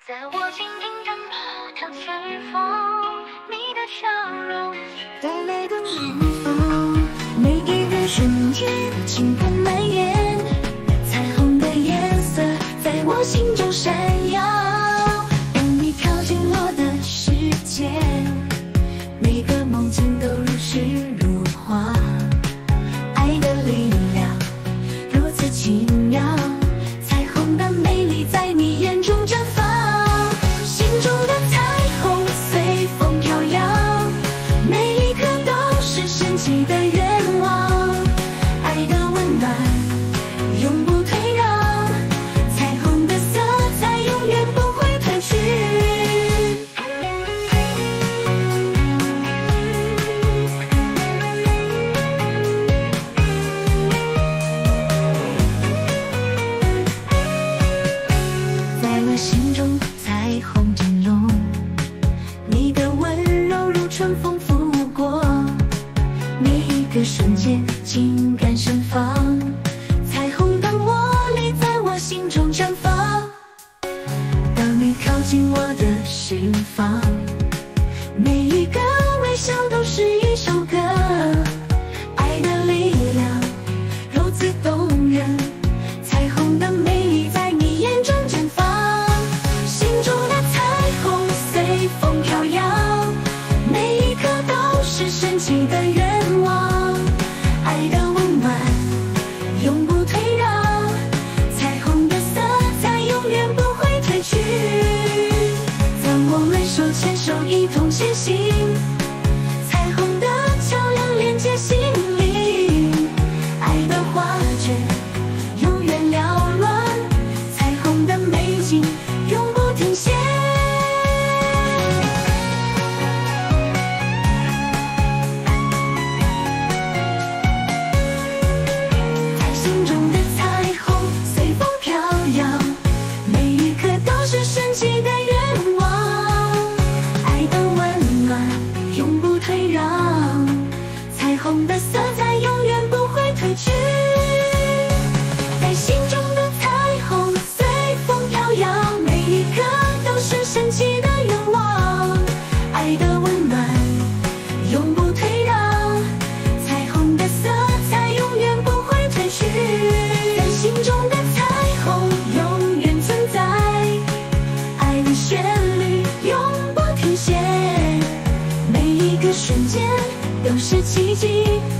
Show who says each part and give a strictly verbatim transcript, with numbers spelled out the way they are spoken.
Speaker 1: 在我静听着马条随风，你的笑容带来的暖风，每一个瞬间情感蔓延，彩虹的颜色在我心中闪耀。当你靠近我的世界，每个梦境都如诗如画，爱的力量如此奇妙，彩虹的美丽在你眼中绽放。心中的彩虹随风飘摇，每一颗都是神奇的愿望，爱的温暖永不退让，彩虹的色彩永远不会褪去。在我心中彩虹展露，你的温柔如春风拂过，每一个瞬间情感盛放，彩虹的魔力在我心中绽放。当你靠近我的心房，每一个微笑都是一首歌，爱的力量如此动人，彩虹的美丽在你眼中绽放。心中的彩虹随风飘摇，每一颗都是神奇的愿望，爱的温暖永不退让，彩虹的色彩永远不会褪去。当我们手牵手一同前行，彩虹的桥梁连接心灵，爱的画卷永远缭乱，彩虹的美景永不停歇。在心中的彩虹随风飘摇，每一颗都是神奇的愿望，爱的温暖永不退让，彩虹的色彩永远不会褪去。在心中的彩虹随风飘摇，每一颗都是神奇的愿望，爱的温暖永不退让，彩虹的色彩永远不会褪去。在心中的彩虹永远存在，爱的旋律永不停歇，每一个瞬间都是奇迹。